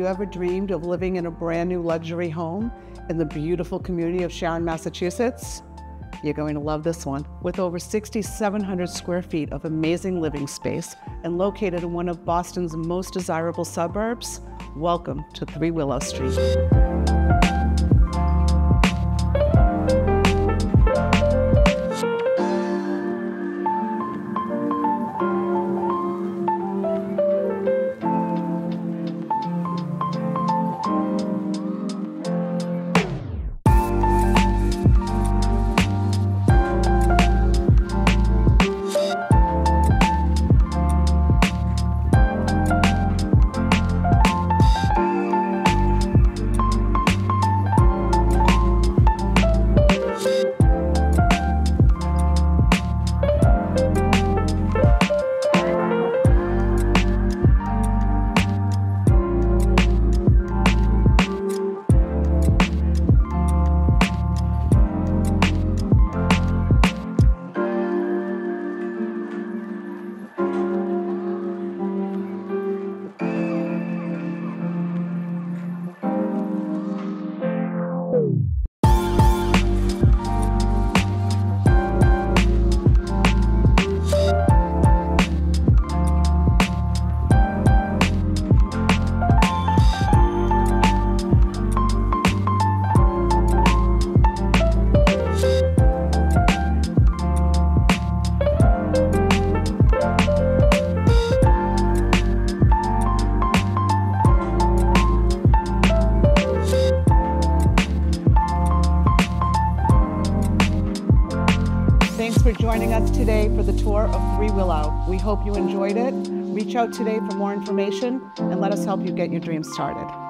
ever dreamed of living in a brand new luxury home in the beautiful community of Sharon, Massachusetts? You're going to love this one. With over 6,700 square feet of amazing living space and located in one of Boston's most desirable suburbs, welcome to 3 Willow Street. Thanks for joining us today for the tour of 3 Willow. We hope you enjoyed it. Reach out today for more information and let us help you get your dreams started.